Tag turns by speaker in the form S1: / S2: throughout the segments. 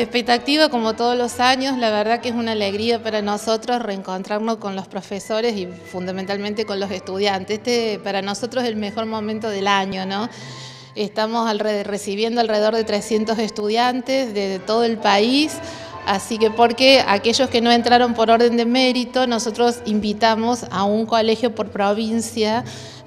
S1: Expectativa como todos los años, la verdad que es una alegría para nosotros reencontrarnos con los profesores y fundamentalmente con los estudiantes. Para nosotros es el mejor momento del año, ¿no? Estamos recibiendo alrededor de 300 estudiantes de todo el país. Así que porque aquellos que no entraron por orden de mérito, nosotros invitamos a un colegio por provincia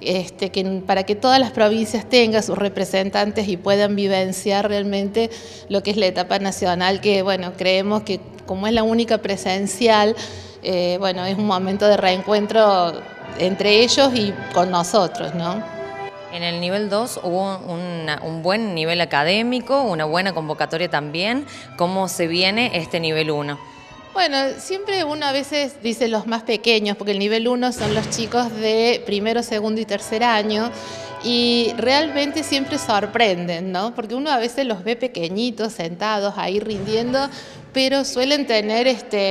S1: para que todas las provincias tengan sus representantes y puedan vivenciar realmente lo que es la etapa nacional, que bueno, creemos que como es la única presencial, bueno, es un momento de reencuentro entre ellos y con nosotros, ¿no?
S2: En el nivel 2 hubo un buen nivel académico, una buena convocatoria también. ¿Cómo se viene este nivel 1?
S1: Bueno, siempre uno a veces dice los más pequeños, porque el nivel 1 son los chicos de primero, segundo y tercer año, y realmente siempre sorprenden, ¿no? Porque uno a veces los ve pequeñitos, sentados ahí rindiendo, pero suelen tener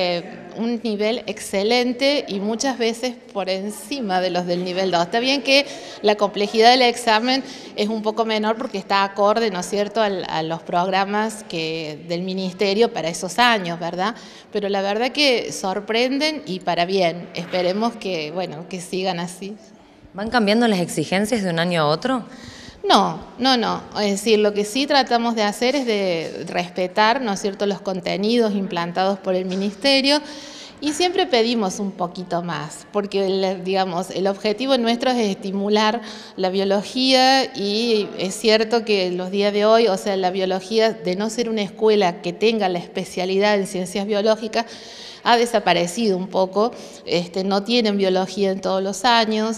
S1: un nivel excelente y muchas veces por encima de los del nivel 2. Está bien que la complejidad del examen es un poco menor porque está acorde, ¿no es cierto?, a los programas del ministerio para esos años, ¿verdad? Pero la verdad que sorprenden y para bien. Esperemos que, bueno, que sigan así.
S2: ¿Van cambiando las exigencias de un año a otro?
S1: No. Es decir, lo que sí tratamos de hacer es de respetar, ¿no es cierto?, los contenidos implantados por el ministerio y siempre pedimos un poquito más, porque digamos, el objetivo nuestro es estimular la biología y es cierto que los días de hoy, o sea, la biología, de no ser una escuela que tenga la especialidad en ciencias biológicas, ha desaparecido un poco, no tienen biología en todos los años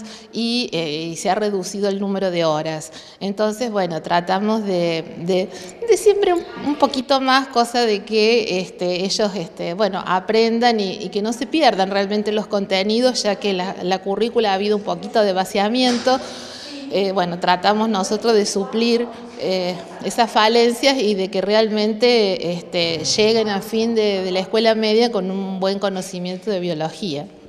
S1: y se ha reducido el número de horas. Entonces, bueno, tratamos de siempre un poquito más, cosa de que ellos bueno, aprendan y que no se pierdan realmente los contenidos, ya que la currícula ha habido un poquito de vaciamiento. Bueno, tratamos nosotros de suplir esas falencias y de que realmente lleguen a fin de la escuela media con un buen conocimiento de biología.